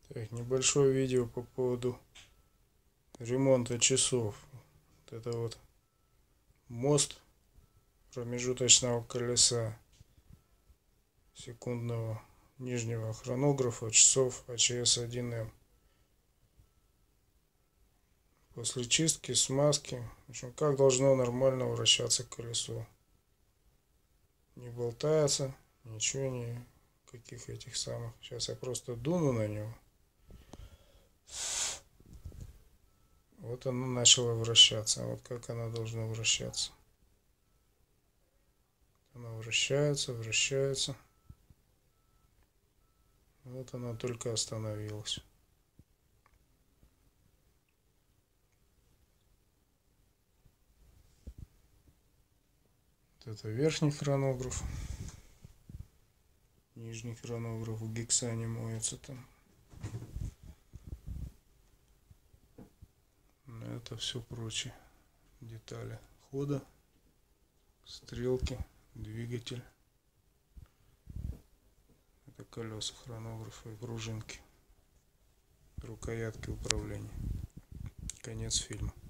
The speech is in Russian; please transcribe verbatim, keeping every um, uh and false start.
Так, небольшое видео по поводу ремонта часов. Вот это вот мост промежуточного колеса секундного нижнего хронографа часов А Ч С один М. После чистки, смазки, в общем, как должно нормально вращаться колесо. Не болтается, ничего, не каких этих самых. Сейчас я просто дуну на него. Вот оно начало вращаться. А вот как оно должно вращаться. Оно вращается, вращается. Вот оно только остановилось. Вот это верхний хронограф. Нижний хронограф в гексане моется там. Это все прочие детали хода, стрелки, двигатель. Это колеса хронографа и пружинки, рукоятки управления. Конец фильма.